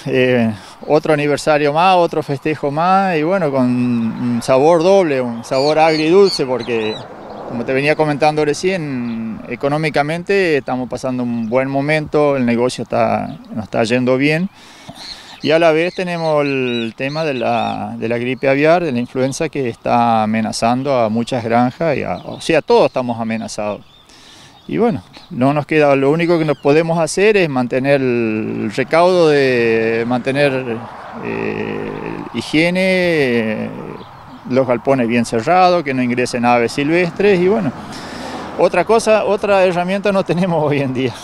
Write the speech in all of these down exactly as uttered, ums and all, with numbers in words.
eh, otro aniversario más, otro festejo más y bueno, con un sabor doble, un sabor agridulce porque, como te venía comentando recién, económicamente estamos pasando un buen momento, el negocio está, nos está yendo bien y a la vez tenemos el tema de la, de la gripe aviar, de la influenza que está amenazando a muchas granjas, y a, o sea, todos estamos amenazados. Y bueno, no nos queda, lo único que nos podemos hacer es mantener el recaudo, de mantener eh, higiene, eh, los galpones bien cerrados, que no ingresen aves silvestres y bueno, otra cosa, otra herramienta no tenemos hoy en día.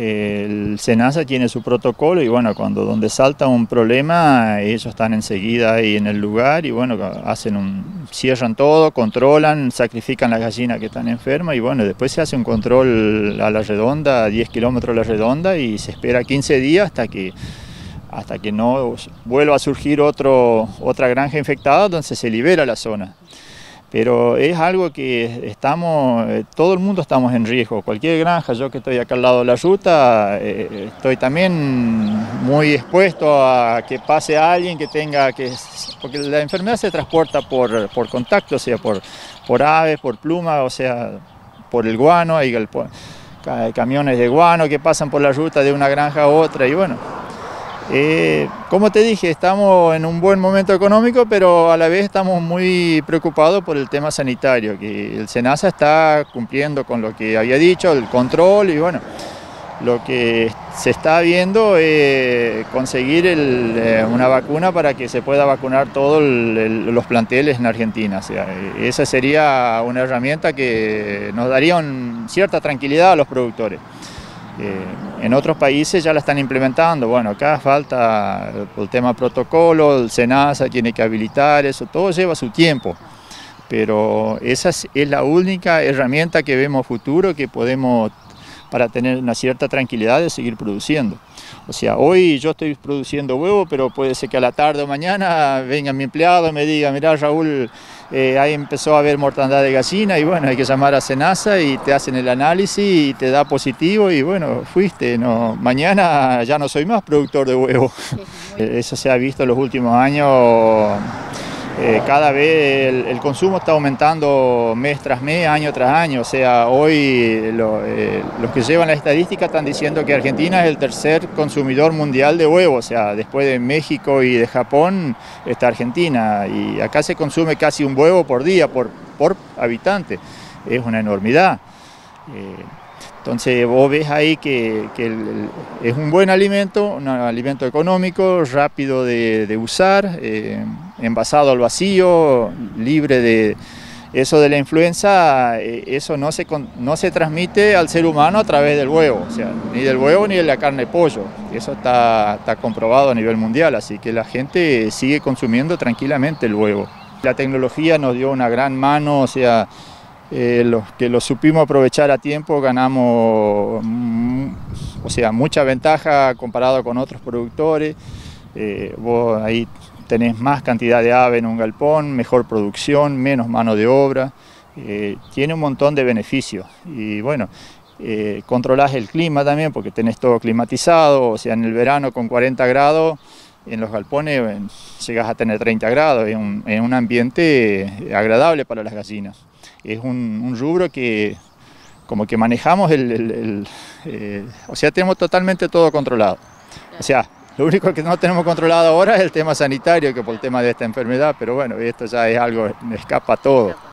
El SENASA tiene su protocolo y bueno, cuando donde salta un problema, ellos están enseguida ahí en el lugar y bueno, hacen un, cierran todo, controlan, sacrifican las gallinas que están enfermas y bueno, después se hace un control a la redonda, a diez kilómetros a la redonda y se espera quince días hasta que, hasta que no vuelva a surgir otro, otra granja infectada donde se libera la zona. Pero es algo que estamos, todo el mundo estamos en riesgo, cualquier granja, yo que estoy acá al lado de la ruta, eh, estoy también muy expuesto a que pase a alguien que tenga que, porque la enfermedad se transporta por, por contacto, o sea, por, por aves, por plumas, o sea, por el guano, hay camiones de guano que pasan por la ruta de una granja a otra y bueno. Eh, como te dije, estamos en un buen momento económico, pero a la vez estamos muy preocupados por el tema sanitario, que el SENASA está cumpliendo con lo que había dicho, el control y bueno, lo que se está viendo es conseguir el, eh, una vacuna para que se pueda vacunar todos los planteles en Argentina. O sea, esa sería una herramienta que nos daría un, cierta tranquilidad a los productores. Eh, en otros países ya la están implementando, bueno, acá falta el tema protocolo, el SENASA tiene que habilitar eso, todo lleva su tiempo, pero esa es, es la única herramienta que vemos futuro que podemos para tener una cierta tranquilidad de seguir produciendo. O sea, hoy yo estoy produciendo huevo, pero puede ser que a la tarde o mañana venga mi empleado y me diga, mirá Raúl, eh, ahí empezó a haber mortandad de gallina y bueno, hay que llamar a SENASA y te hacen el análisis y te da positivo y bueno, fuiste, no, mañana ya no soy más productor de huevo. Eso se ha visto en los últimos años. Eh, cada vez el, el consumo está aumentando mes tras mes, año tras año, o sea, hoy lo, eh, los que llevan la estadística están diciendo que Argentina es el tercer consumidor mundial de huevos, o sea, después de México y de Japón está Argentina y acá se consume casi un huevo por día, por, por habitante, es una enormidad. Eh, Entonces vos ves ahí que, que el, el, es un buen alimento, un alimento económico, rápido de, de usar, eh, envasado al vacío, libre de eso de la influenza, eh, eso no se, no se transmite al ser humano a través del huevo, o sea, ni del huevo ni de la carne de pollo, eso está, está comprobado a nivel mundial, así que la gente sigue consumiendo tranquilamente el huevo. La tecnología nos dio una gran mano, o sea, Eh, los que lo supimos aprovechar a tiempo ganamos mm, o sea, mucha ventaja comparado con otros productores. Eh, vos ahí tenés más cantidad de ave en un galpón, mejor producción, menos mano de obra, eh, tiene un montón de beneficios y bueno, eh, controlás el clima también porque tenés todo climatizado, o sea, en el verano con cuarenta grados en los galpones llegas a tener treinta grados, en un, en un ambiente agradable para las gallinas. Es un, un rubro que como que manejamos el, el, el eh, o sea, tenemos totalmente todo controlado. O sea, lo único que no tenemos controlado ahora es el tema sanitario, que por el tema de esta enfermedad, pero bueno, esto ya es algo, escapa todo.